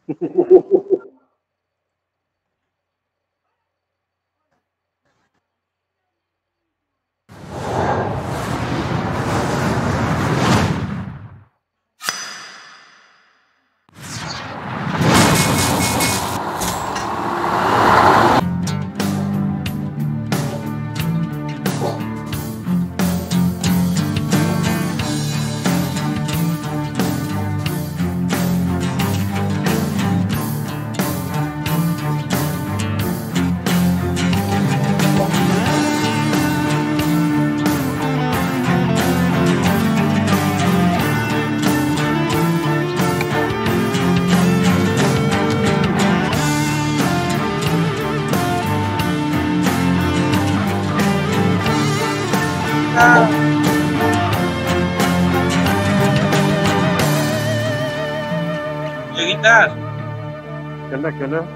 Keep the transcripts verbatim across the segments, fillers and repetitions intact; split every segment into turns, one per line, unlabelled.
Lleguitas.
¿Qué onda? ¿Qué onda?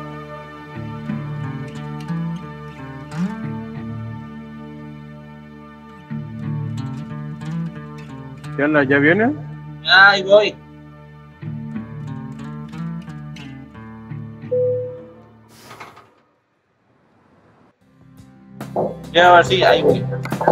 ¿Qué onda? ¿Ya viene?
Ya, ahí voy. Ya, a ver si, ahí voy.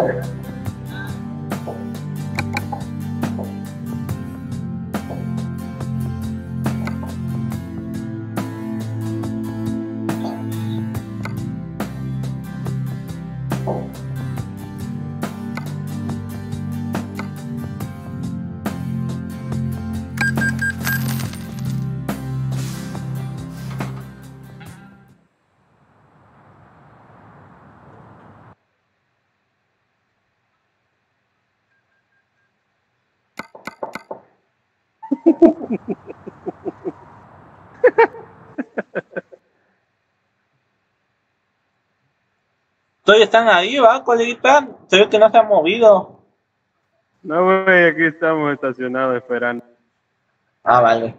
Todavía están ahí, ¿va, coleguita? Se ve que no se han movido.
No, güey, aquí estamos estacionados esperando.
Ah, vale.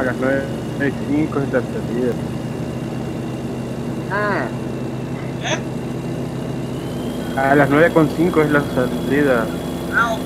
las nueve y cinco es la salida.
Ah,
A las nueve con cinco es la salida.
Ah,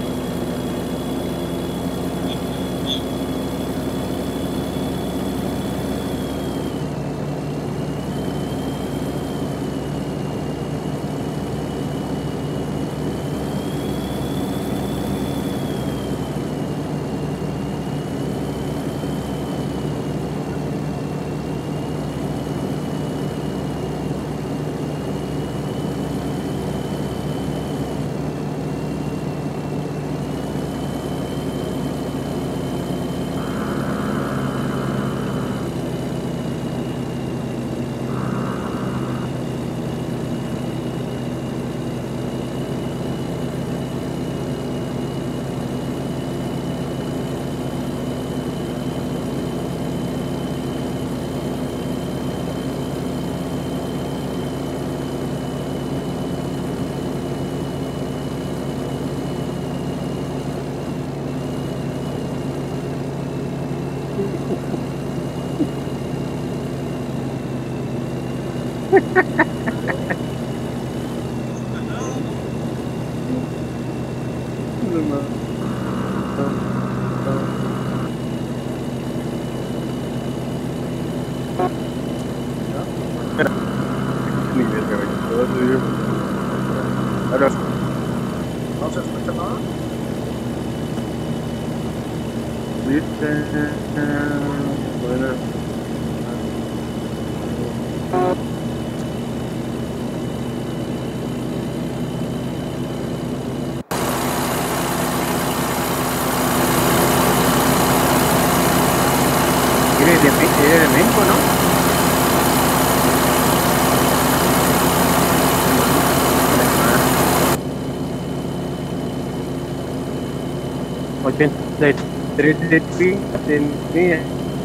Ni verga, güey. Todo suyo. Ahora,
¿no se escucha nada?
viste. Bueno. Eres de, eres de México, ¿no? ochenta y tres de pi tenía.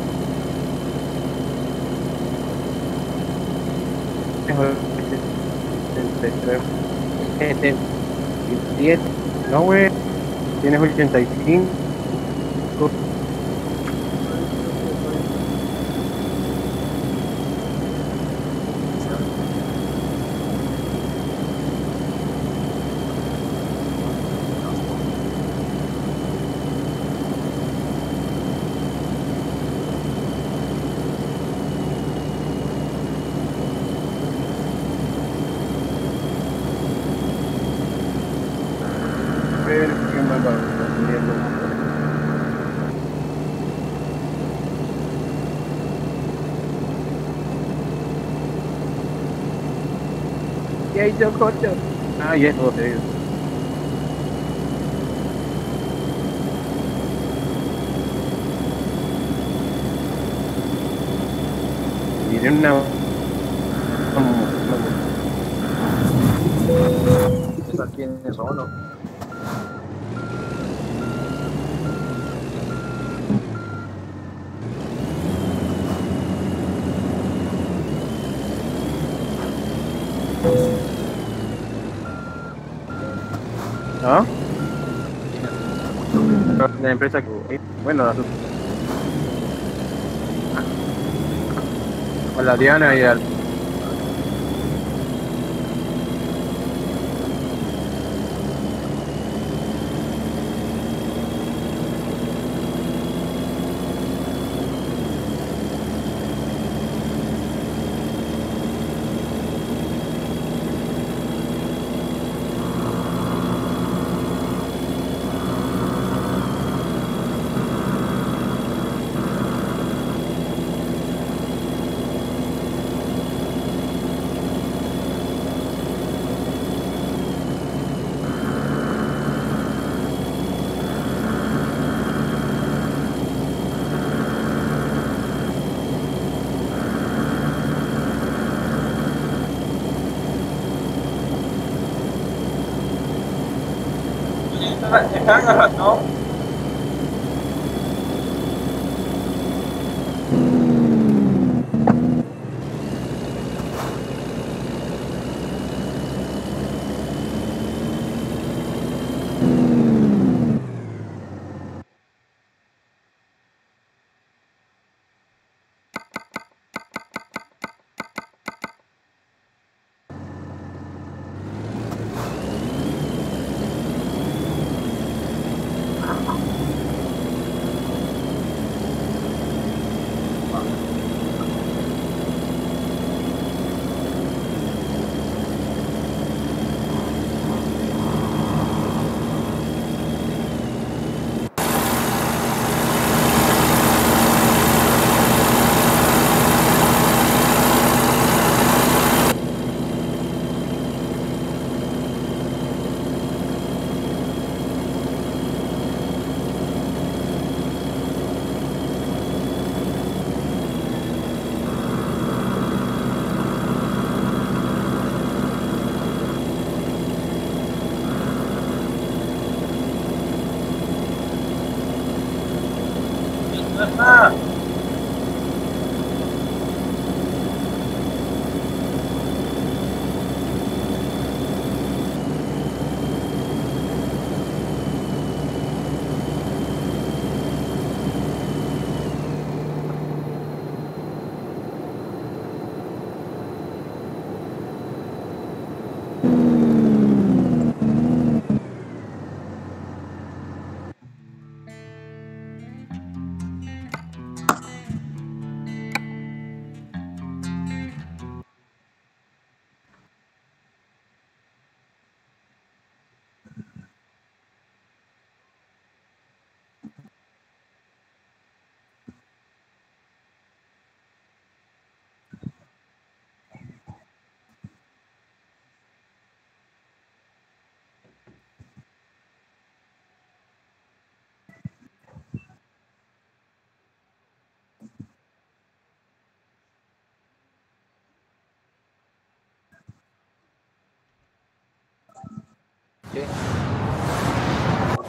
setenta y tres. setenta y siete. No, güey. Tienes ochenta y cinco. Pero, ¿qué más va? ¿Qué hay yo, cocho? Ah, ya es todo pedido. Miré una...
¿Esas quiénes son, no?
¿Ah? La empresa que... Bueno, la... Con la Diana y al...
están agarrando.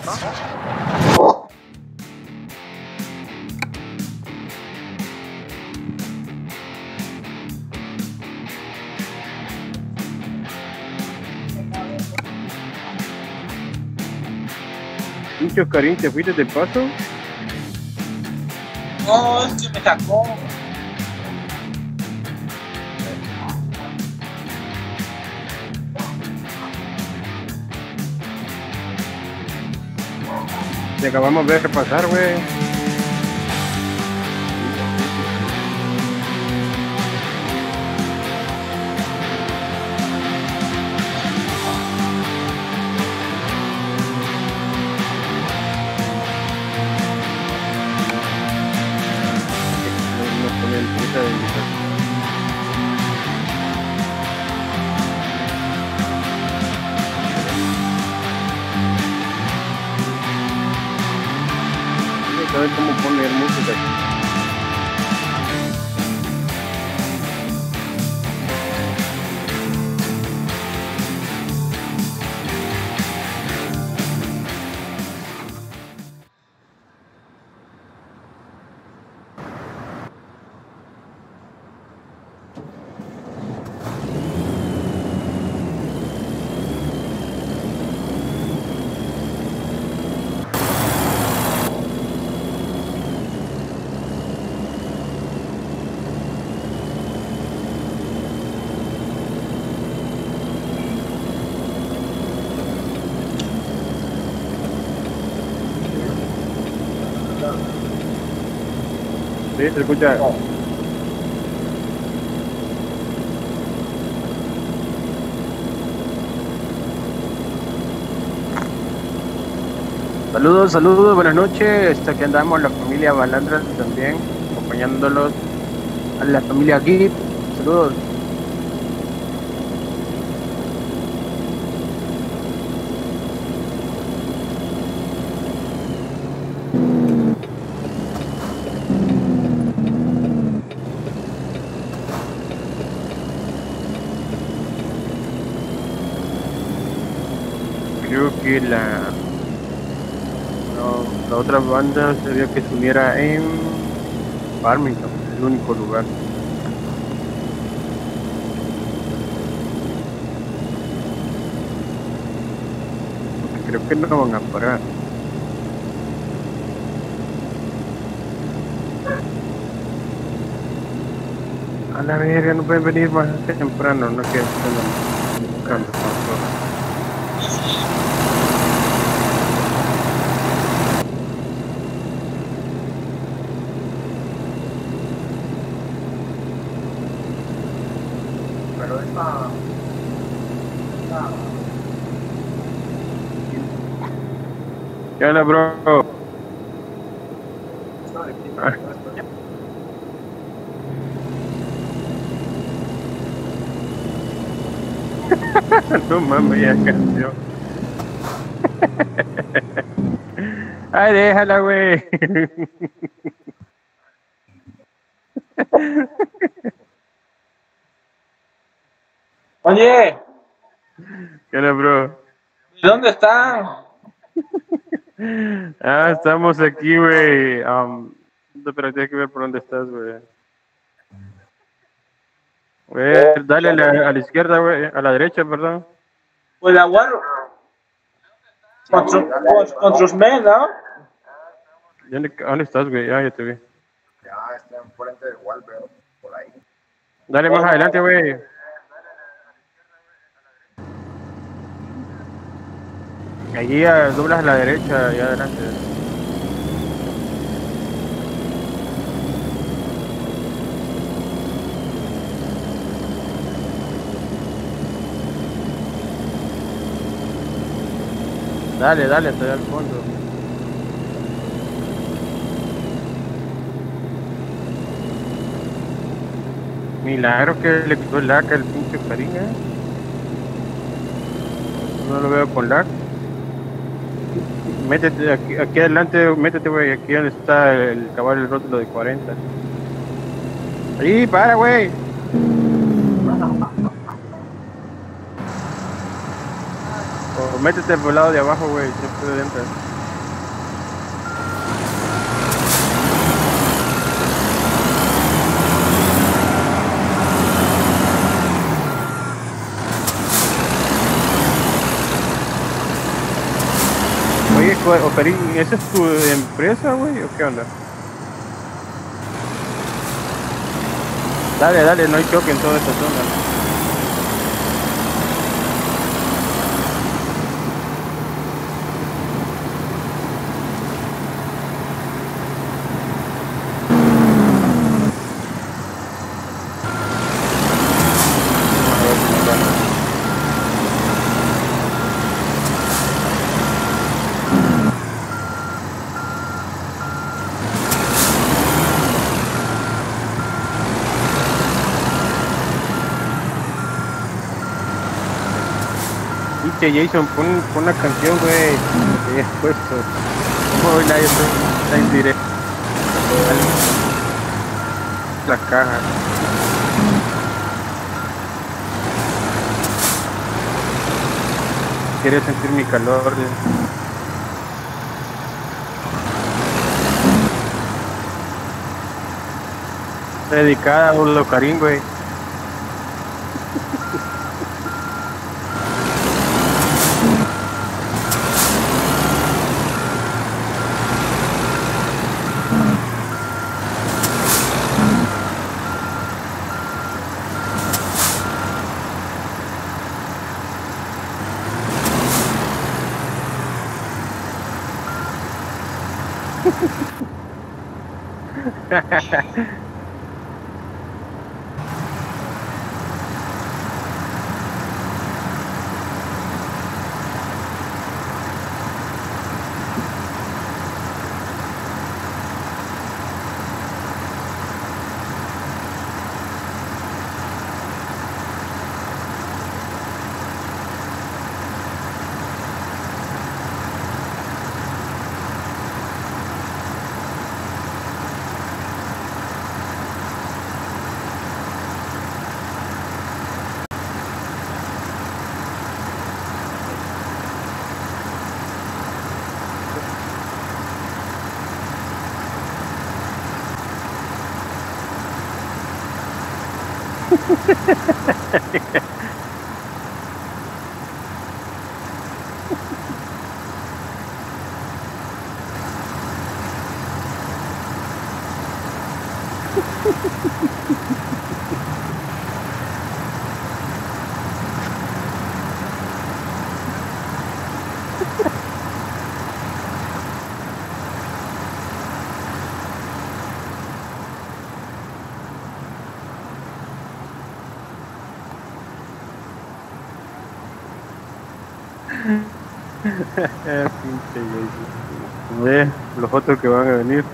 Pinche Oscarín, ¿te fuiste de paso?
No, es que me sacó.
Te acabamos de ver pasar, güey. Nos ponen prisa de invitar. ¿Sabes cómo poner música? Sí, se escucha. Saludos, saludos, buenas noches. Aquí andamos la familia Balandra también, acompañándolos a la familia Git. Saludos. Creo que la, no, la otra banda sería que se uniera en Farmington, el único lugar. Porque creo que no van a parar. A la verga, no pueden venir más temprano, no que estén buscando control.
Pero esta... esta...
¿Qué onda, bro?
esta de
Ah. No mames, ya cambió. Ay, déjala, güey.
Oye,
¿Qué onda, bro?
¿y dónde están?
Ah, estamos aquí, güey. Um, pero tienes que ver por dónde estás, güey. Güey, dale a la, a la izquierda, güey. A la derecha, perdón.
Pues la guardo. Con, su- con, con sus men, ¿no?
¿Dónde, dónde estás, güey? Ah, ya te vi.
Ya está enfrente del Walbert, por ahí.
Dale más adelante, güey. Allí ah, doblas a la derecha, allá adelante. Dale, dale, hasta allá al fondo. Milagro que le quitó el lag al pinche Karim, ¿eh? No lo veo con lag. Métete aquí, aquí adelante, métete, güey, aquí donde está el caballo del rótulo de cuarenta. Ahí, para, güey. O métete por el lado de abajo, güey, siempre de dentro. Güey, Operín, ¿esa es tu empresa, güey? ¿O qué onda? Dale, dale, no hay choque en toda esta zona. Pinche Jason, pon, pon una canción, güey. Que hayas puesto. Hoy nadie está, está en directo. La caja. Quieres sentir mi calor. De... Dedicada a un locarín, güey. Pinche Jason. Ve los otros que van a venir.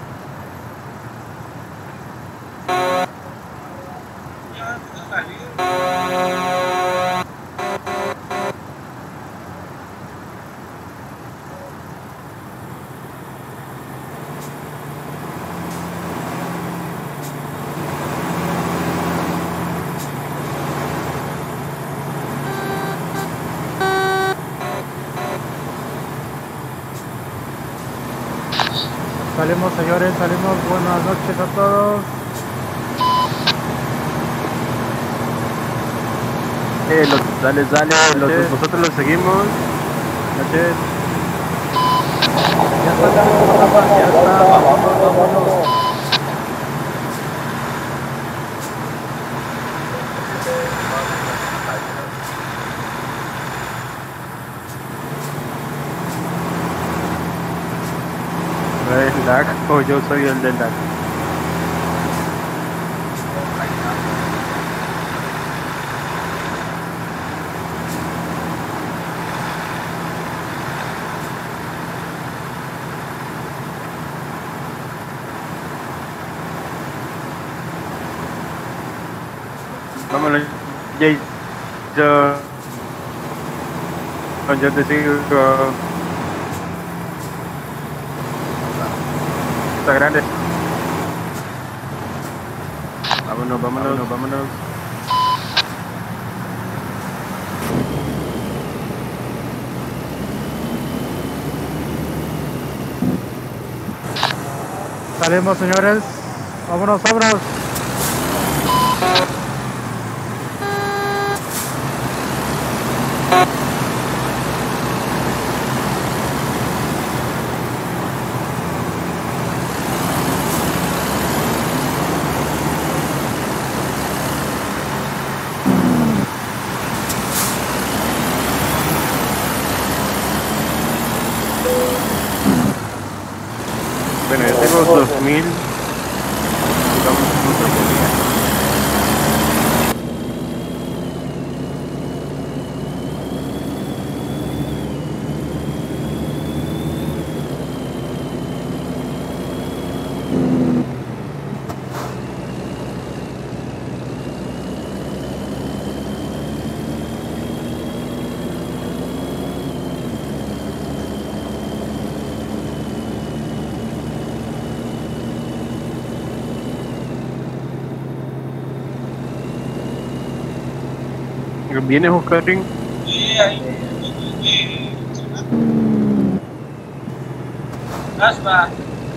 Salimos, señores, salimos. Buenas noches a todos.
Eh, los, dale, dale, los, nosotros los seguimos.
Noches. Ya está, ya está, vámonos, vámonos.
¿El lag o yo soy el del lag? Vámonos, Jay. Yo, yo te sigo. Está grande. Vámonos, vámonos, vámonos, vámonos.
Salimos, señores. Vámonos, vámonos.
mil. Digamos mucho comida. ¿Vienes, Oscarín?
Sí, ahí. Asma.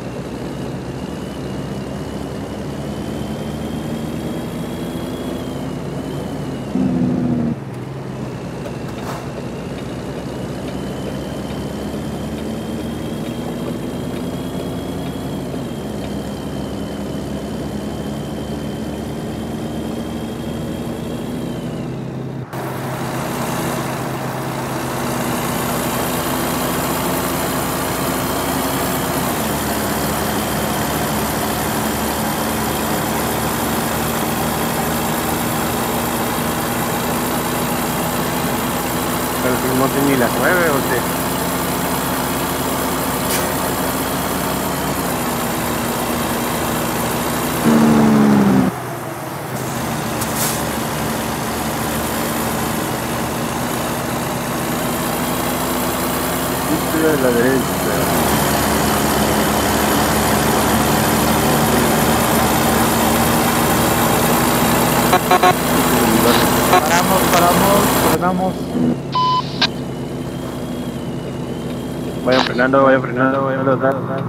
Pero si no sé ni las nueve o qué. De la derecha.
Paramos, paramos, frenamos.
Vayan frenando, vayan frenando, vayan atrás, atrás.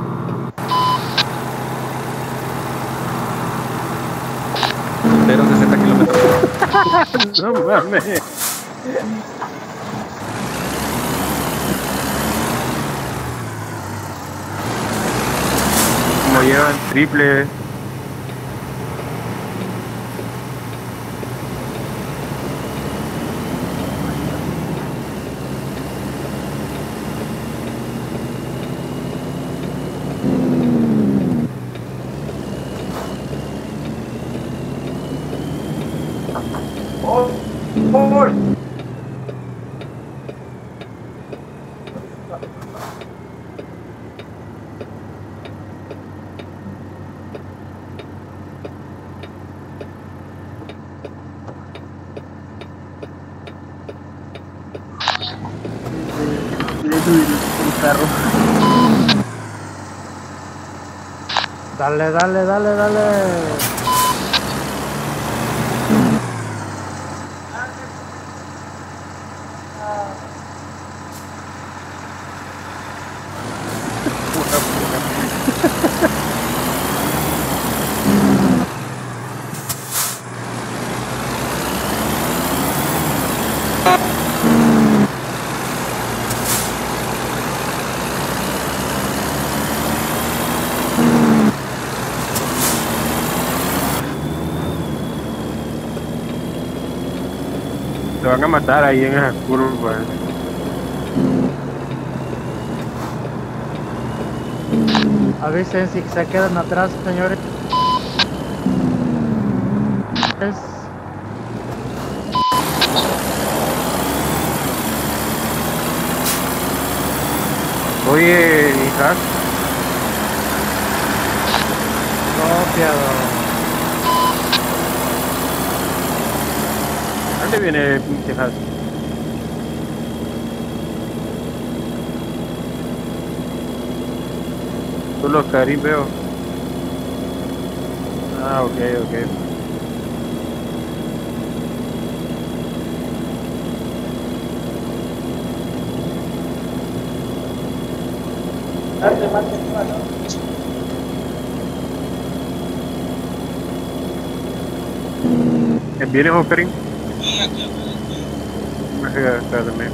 Pero sesenta kilómetros.
No mames. Como llevan triple.
¡Oh! ¡Oh!
Dale, dale, dale, dale.
Se van a matar ahí en esas curvas.
Avisen si se quedan atrás, señores.
Oye, hija,
Copiado.
¿dónde viene el pinche Haas? Solo Oscarín veo. Ah, ok, ok.
Dale, mate, mano.
¿Vienes, Oscarín?
Sí, aquí.
Me voy a estar también.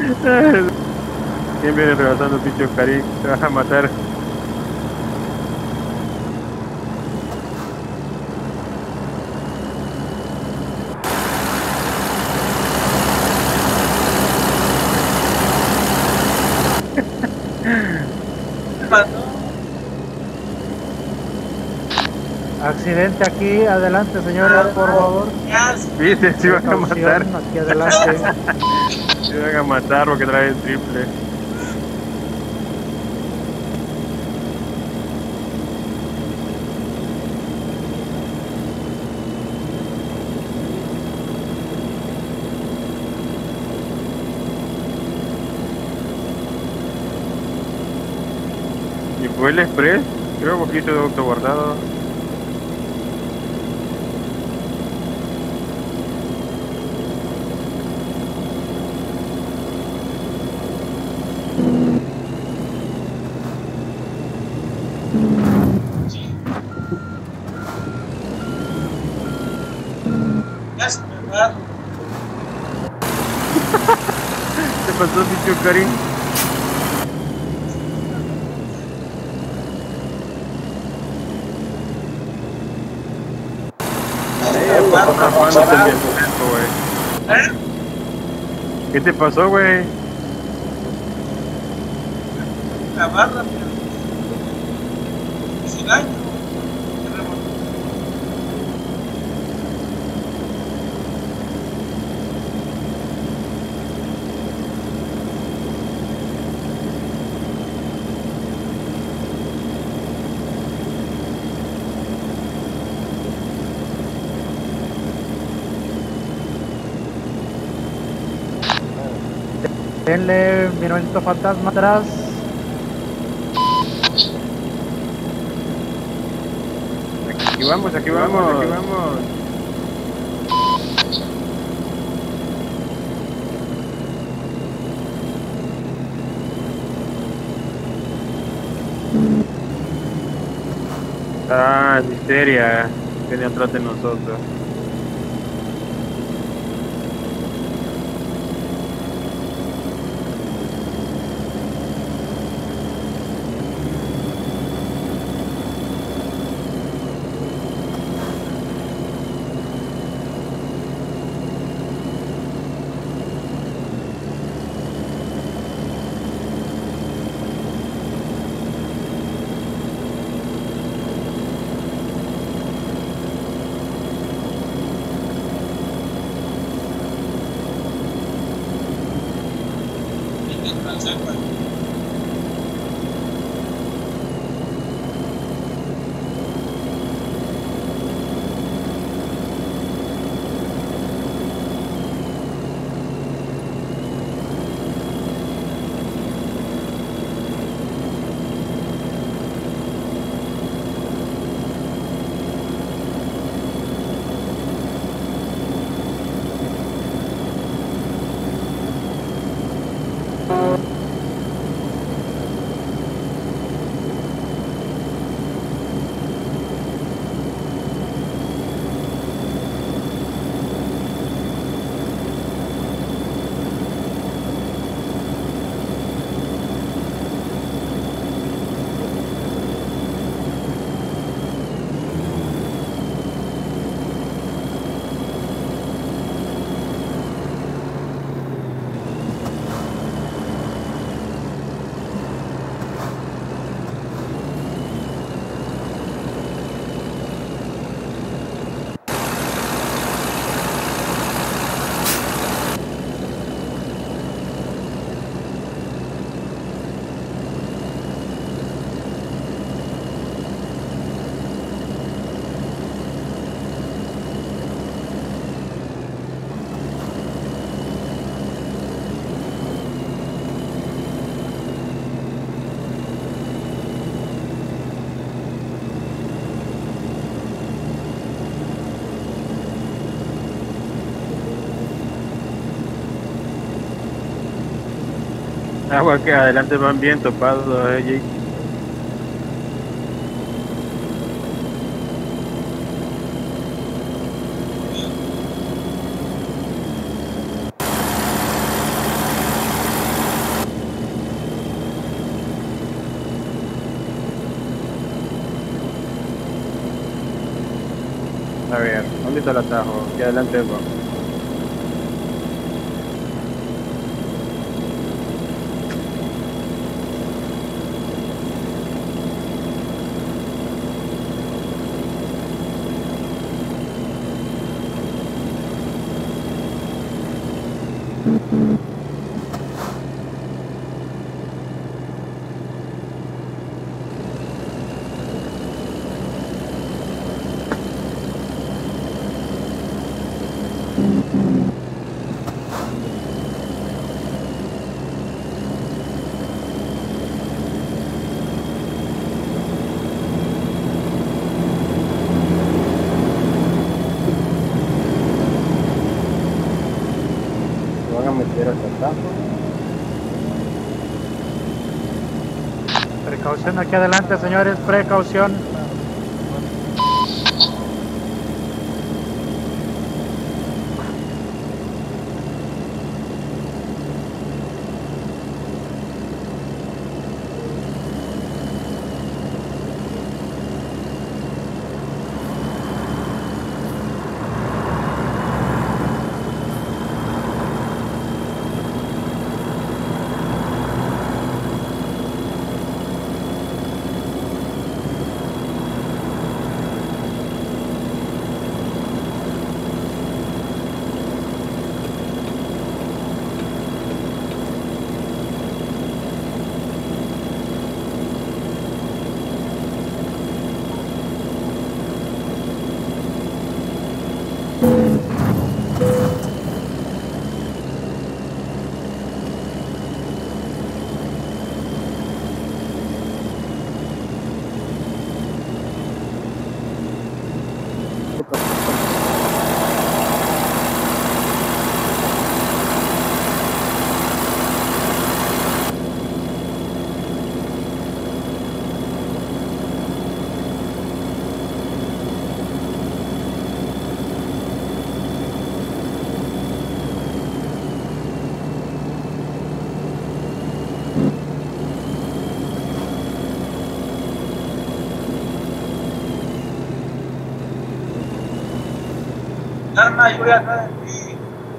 ¿Quién viene rebasando pinche Karim? Te vas a matar.
Accidente aquí, adelante señores, por favor.
Viste, se iban a matar.
Precaución, aquí adelante.
Se iban a matar porque traen triple. ¿Y fue el express? Creo poquito de auto guardado. ¿Qué pasó, bicho Karim? ¿Qué te pasó, güey?
La barra, pero... sin daño.
Denle minuto fantasma atrás.
Aquí vamos, aquí vamos, aquí vamos. Ah, misteria. Viene atrás de nosotros. Agua que adelante van bien topados, eh, Jake. A ver, ¿dónde está el atajo? Aquí adelante va. Se van a meter hasta atrás.
Precaución aquí adelante, señores, precaución.
Calma, yo voy atrás de ti.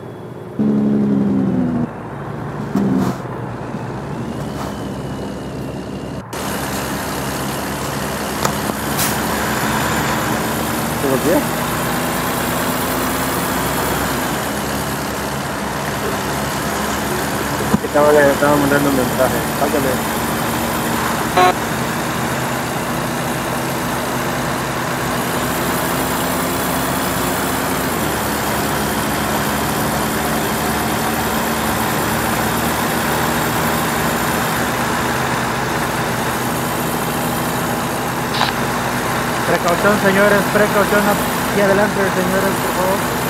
¿Te volvió? Estaba, le estaba mandando un mensaje. Sácale.
Precaución, señores, precaución aquí adelante, señores, por favor.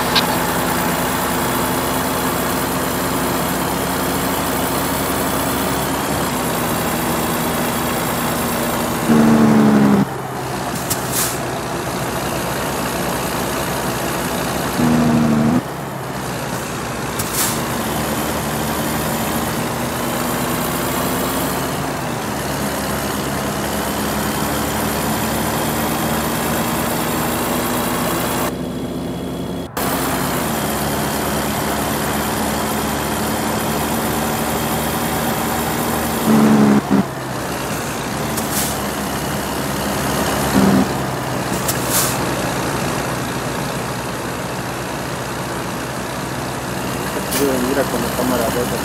Mira con la cámara roja.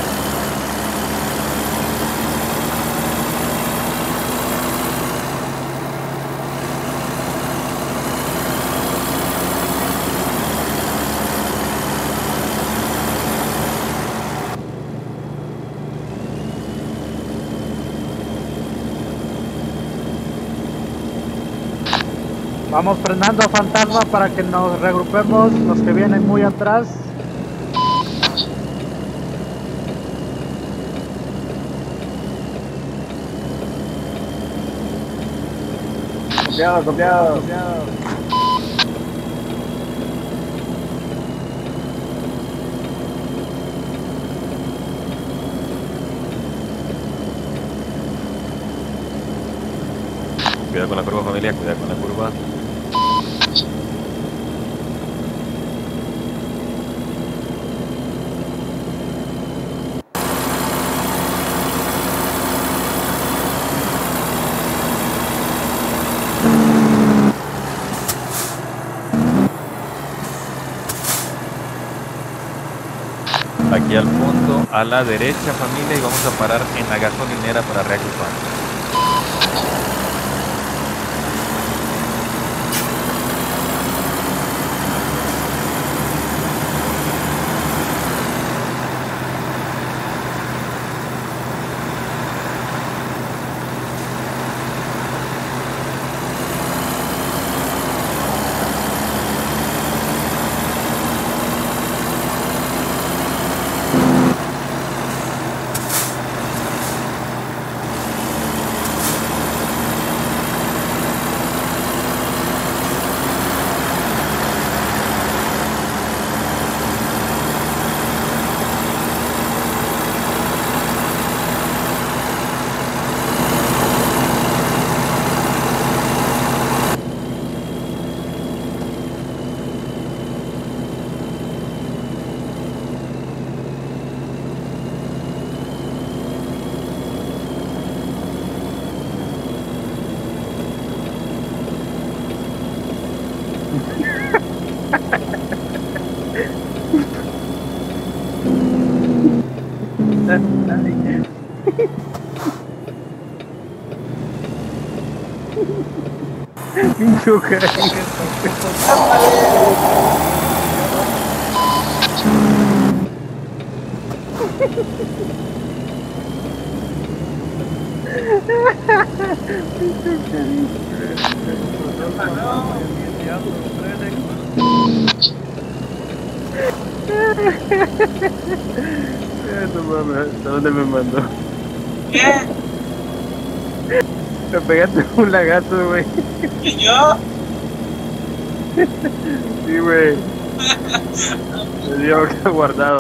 Vamos frenando, fantasma, para que nos regrupemos los que vienen muy atrás.
Copiado, copiado, copiado.
Cuidado con la curva, familia, cuidado con la curva. a la derecha, familia, y vamos a parar en la gasolinera para reagrupar.
Pincho cara. No mames, ¿a dónde me mandó?
¿Qué?
Me pegaste un lagazo, güey.
¿Y yo?
Sí, güey. Me dio acá guardado.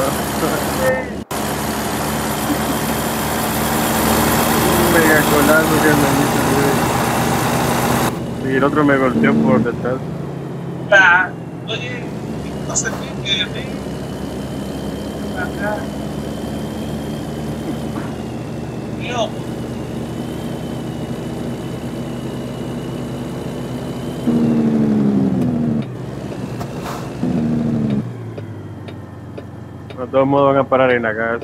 Un mega colazo que me hizo, güey. Y el otro me golpeó por detrás.
Ah, oye, no se pique de mí. Acá. Yo.
De todos modos van a parar en la gas.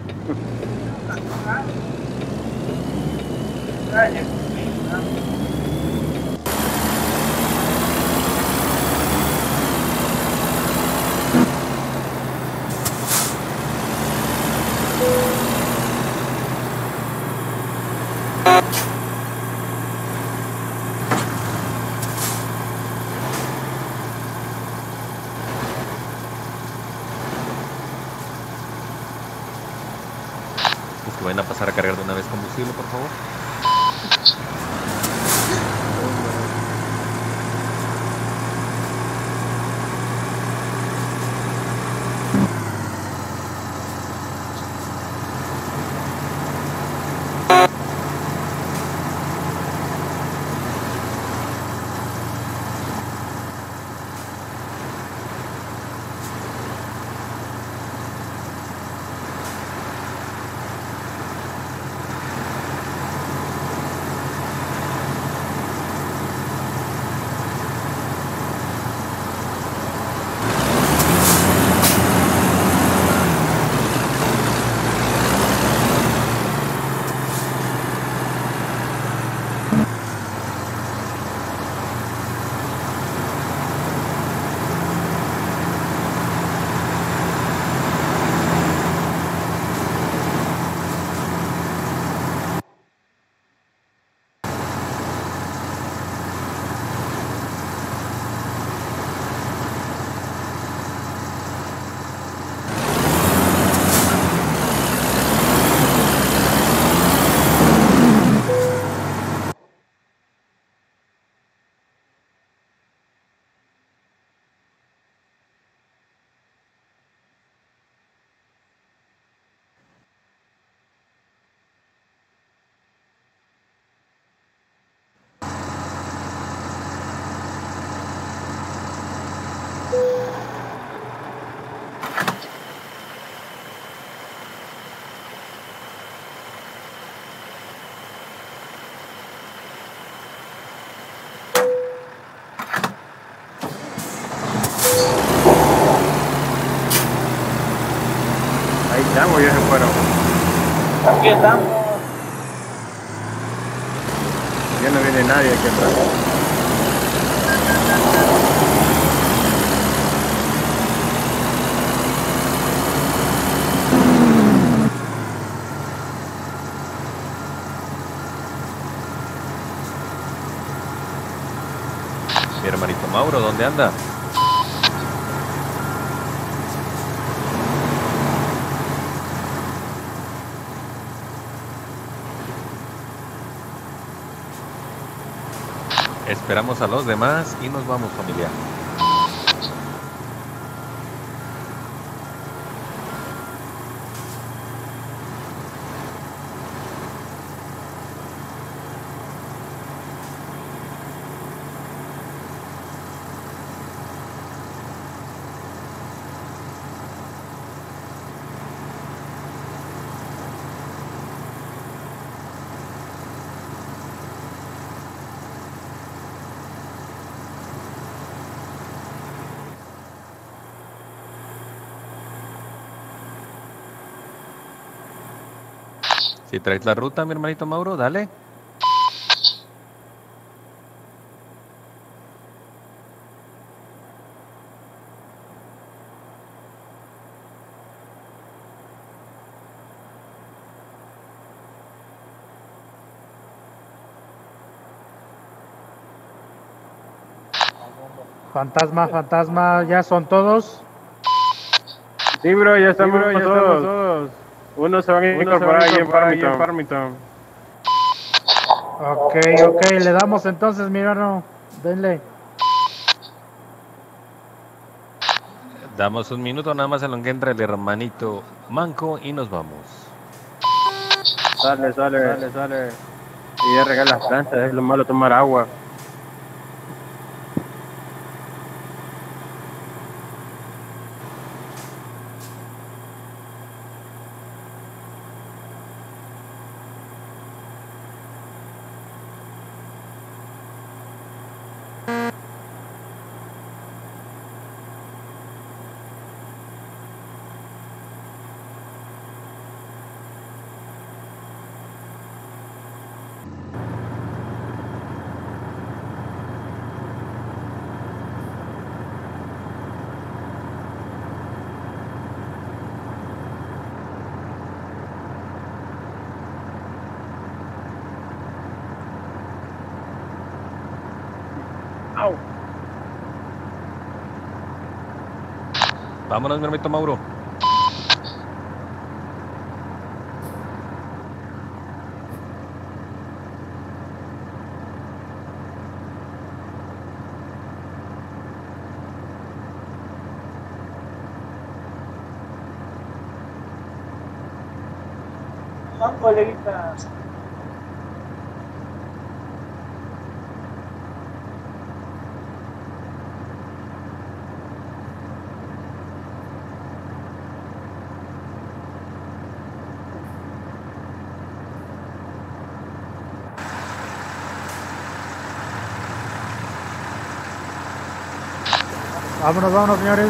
Los que vayan a pasar a cargar de una vez combustible, por favor.
Aquí estamos.
Ya no viene nadie aquí atrás.
Mi hermanito Mauro, ¿dónde anda? Esperamos a los demás y nos vamos, familia. Si traes la ruta, mi hermanito Mauro, dale.
Fantasma, fantasma, ¿ya son todos?
Sí, bro, ya estamos,
Sí, bro, ya
todos.
estamos todos.
Unos se van a
Unos se
incorporar
van a
ahí en
incorporar ahí en
Farmington.
Ok, ok, le damos entonces, mi hermano. Denle.
Damos un minuto nada más en lo que entra el hermanito Manco y nos vamos.
Sale, sale, sale, sale. Y ya regala las plantas, es lo malo tomar agua.
Vámonos, mi hermanito Mauro.
Vamos, coleguita.
Vámonos, vámonos, señores.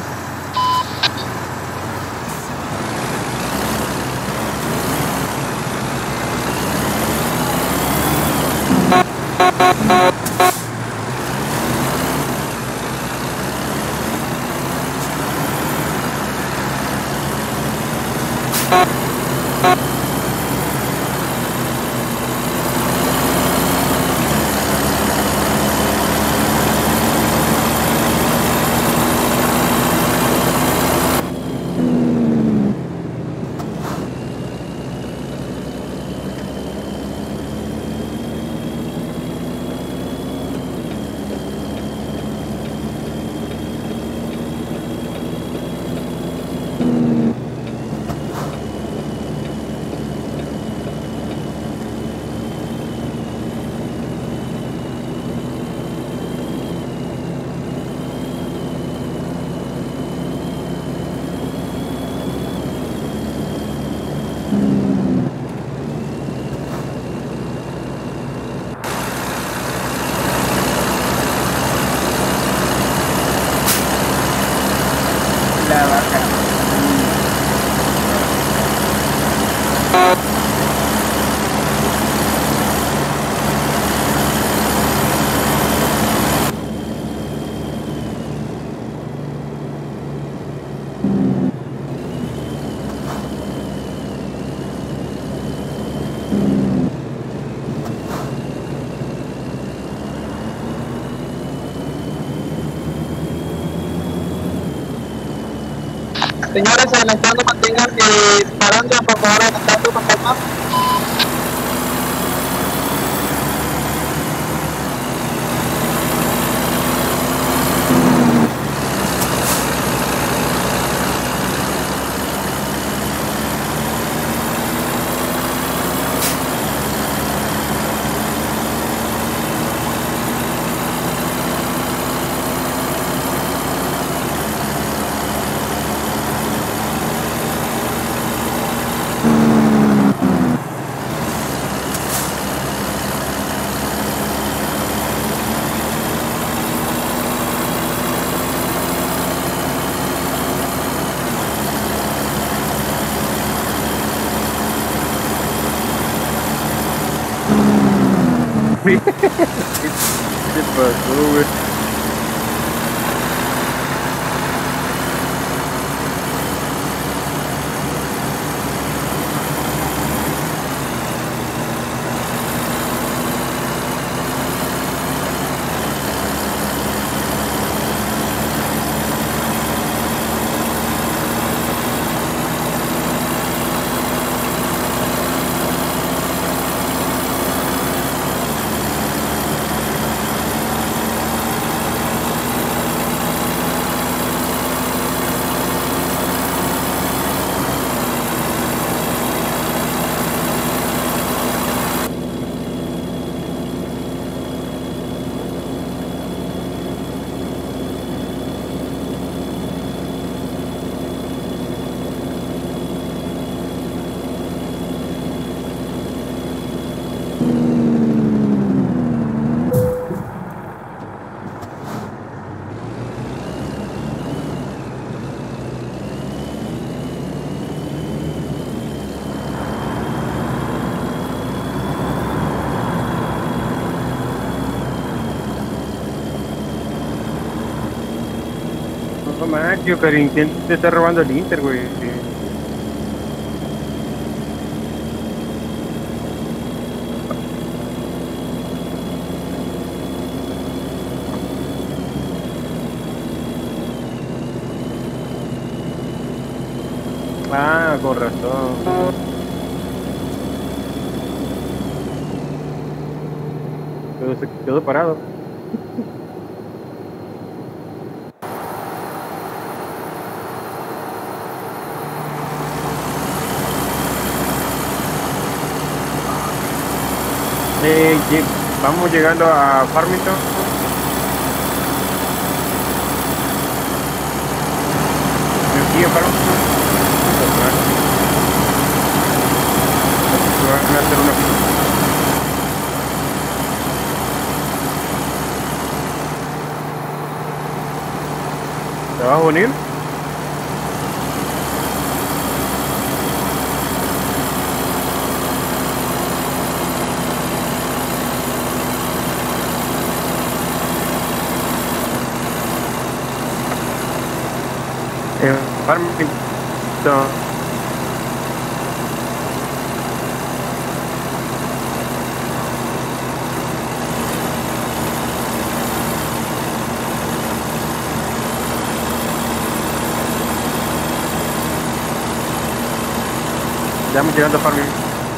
Señores, adelantando, mantengan eh, disparando, por favor, adelantando, fantasma.
¿Qué te pasó, güey? No manches, Karin, ¿quién te está robando el Inter, güey? Ah, con razón. Pero se quedó parado. Eh, lle- vamos llegando a Farmington. Aquí en Farmington. Van a hacer una fila. ¿Te vas a unir? En Farmington. Ya vamos llegando a Farmington.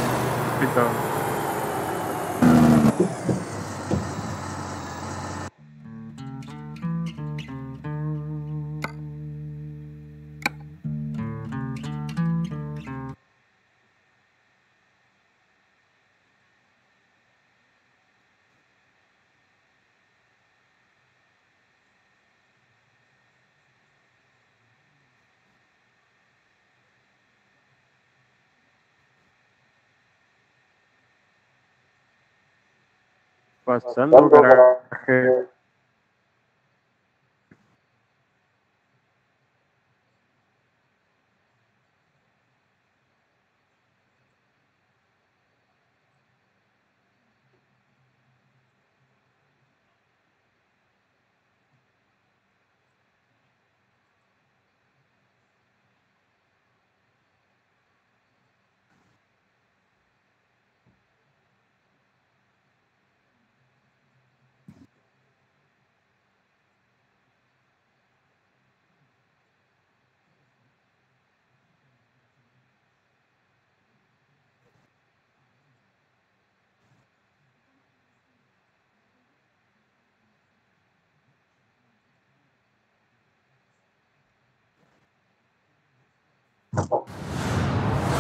Pasando garaje.